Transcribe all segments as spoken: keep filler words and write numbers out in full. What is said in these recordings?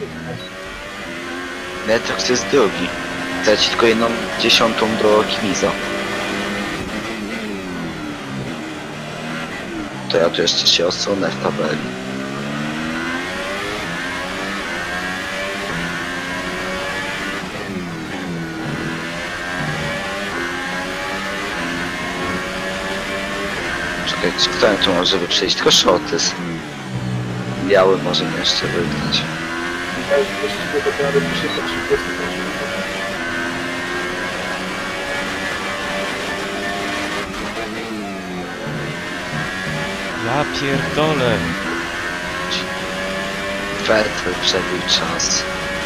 Netrox jest drugi. Traci tylko jedną dziesiątą do Kimizo. To ja tu jeszcze się osunę w tabeli. Czekaj, kto tu może by przejść? Tylko Shortys. Biały może mnie jeszcze wygrać. Ja pierdolę. Werther przebił czas.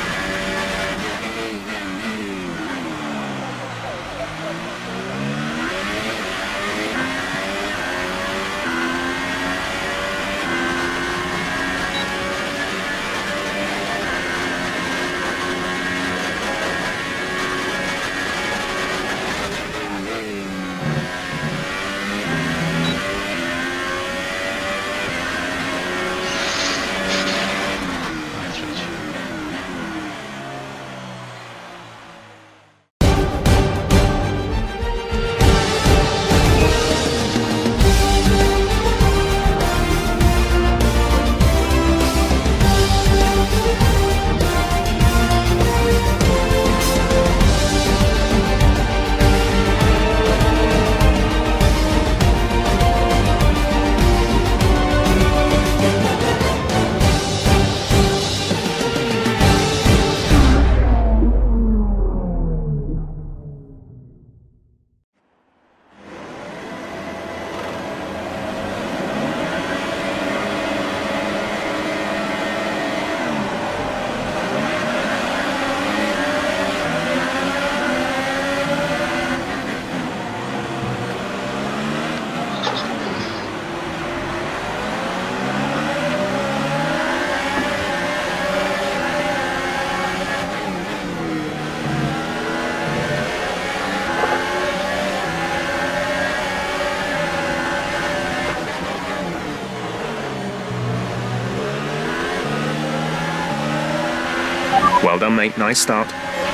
Well done, mate. Nice start.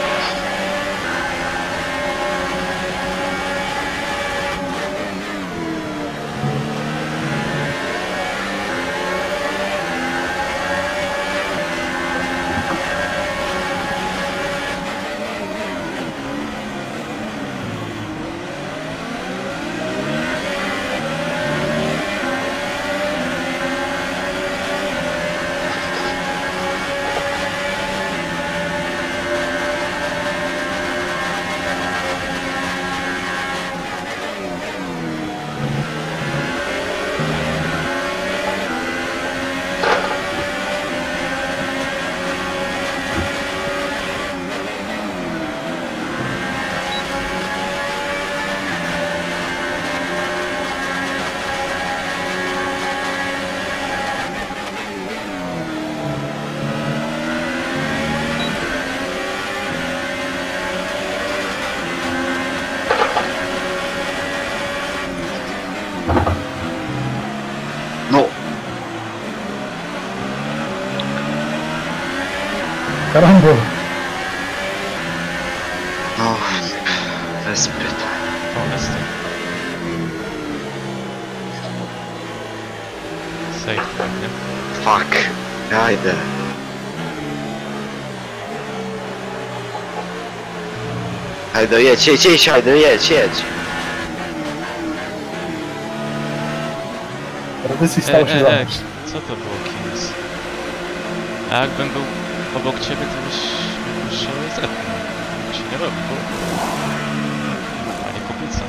No, Karambol. no, bez pytań. O, jest to. Safe, tak, nie? Fuck, ja idę. Hajdo, jedź, jedź, jedź, Hajdo, jedź, jedź. Tradycji E, stało się e, e, zamierz. co to było, Kings? A jakbym był obok ciebie, to byś byś się zepnął. Tak się nie robi, bo... A nie kupica.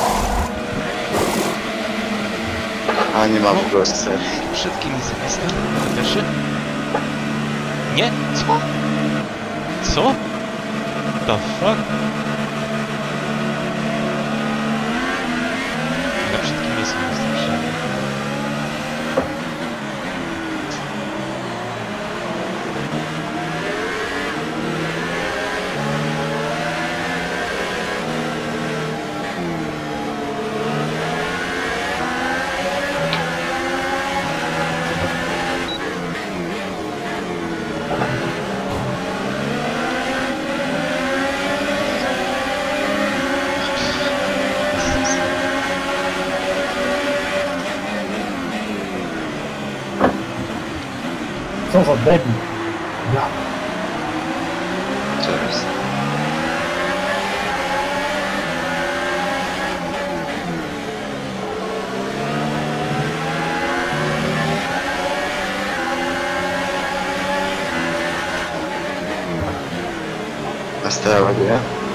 A nie mam w ogóle sceny. Przed Kingsem jestem. Pierwszy? Nie? Co? Co? The fuck? Ale przed Kingsem jestem przynajmniej. Co za debil. Ja. Co jest? Nastała ładnie.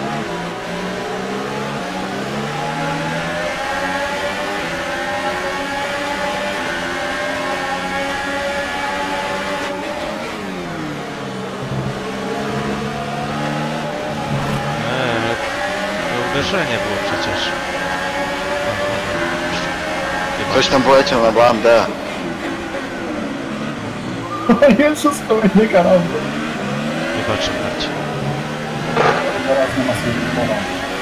Eee, to uderzenie było przecież. Ktoś tam poleciał na bandę. Jezus, kolejny karambol. Wybaczę, Marcin. Teraz nie ma sobie.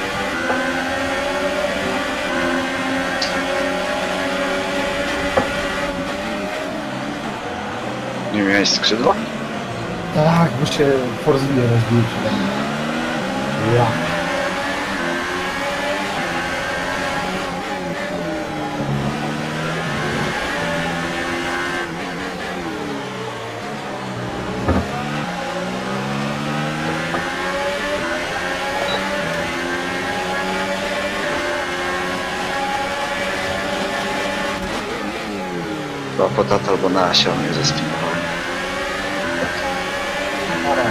Nie miałeś skrzydła? Tak, bo się Forzbie rozbił przede mną. Ja. Chyba potata albo na Asia mnie zespinowali. Ara.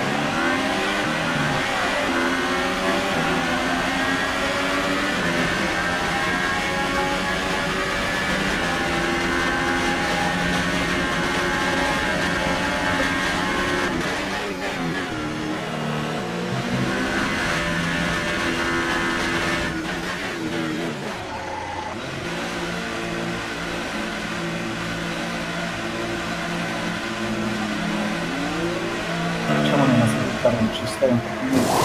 Czemu nie ma sobie karmy przystają taki miejscu?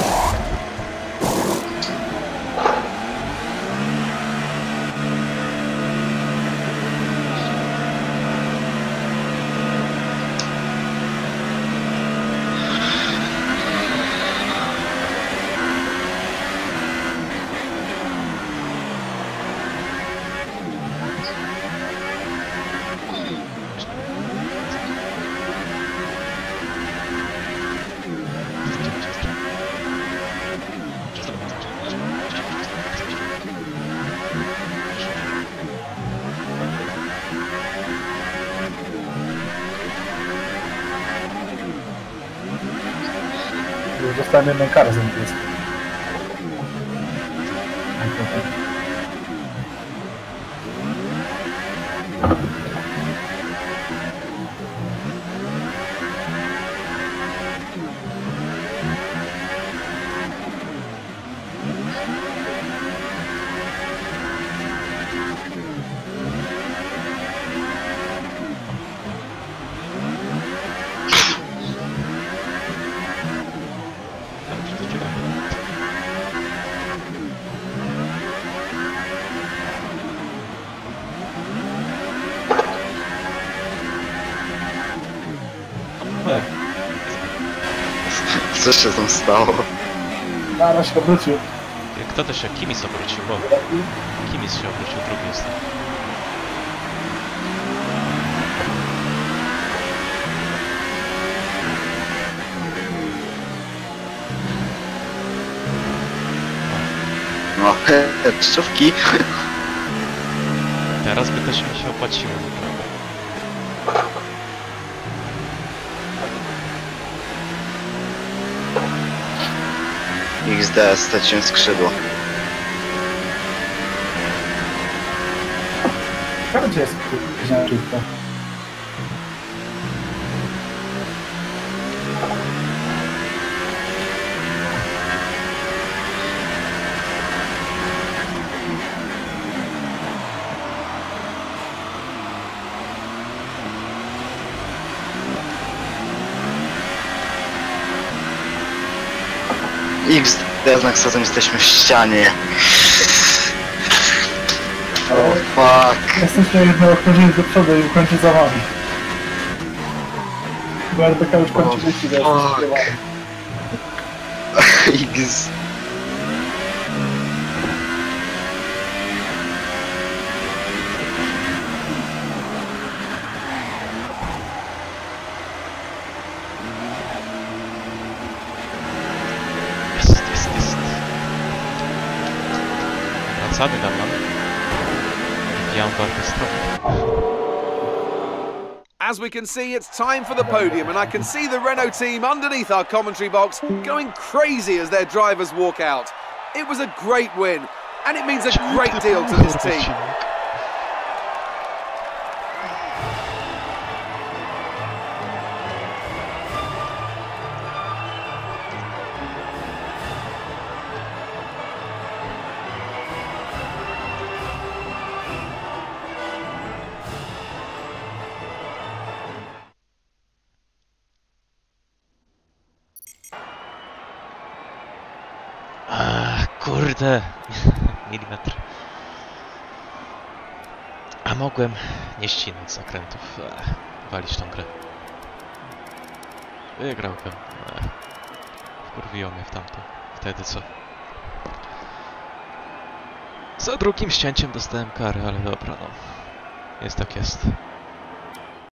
Już dostałem jedną karę z niebieskiej. Co się tam stało? Naraz się obrócił. Kto to się? Kimis obrócił, bo Kimis się obrócił, drugi jest. No, pszczówki. Teraz by to się mi się opłaciło, naprawdę. iks de, straciłem skrzydło. Gdzie jest ziarnka? iks de, znak zatem jesteśmy w ścianie. Oh fuck. Jesteśmy jedno okrążenie do przodu i ukończę za wami. Bo R B K już kończy wyścig, Oh, ja jestem fuck. zdziwiony. X. przesady, Damian. Wbijam bardzo stronę. As we can see, it's time for the podium, and I can see the Renault team underneath our commentary box going crazy as their drivers walk out. It was a great win, and it means a great deal to this team. Ach, kurde. Milimetr. A mogłem nie ścinać zakrętów. Ech, walić tą grę. Wygrałbym. Ech. Wkurwiło mnie w tamto. Wtedy co? Za drugim ścięciem dostałem karę, ale dobra no. Jest tak jest.